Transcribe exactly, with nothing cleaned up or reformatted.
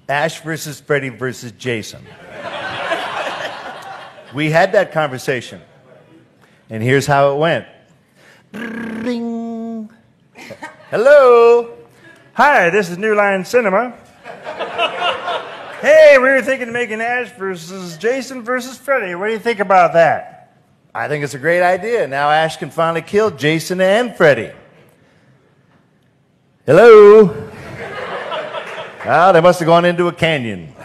Ash versus Freddy versus Jason. We had that conversation. And here's how it went. Ding. Hello. Hi, this is New Line Cinema. Hey, we were thinking of making Ash versus Jason versus Freddy. What do you think about that? I think it's a great idea. Now Ash can finally kill Jason and Freddy. Hello. Ah, they must have gone into a canyon.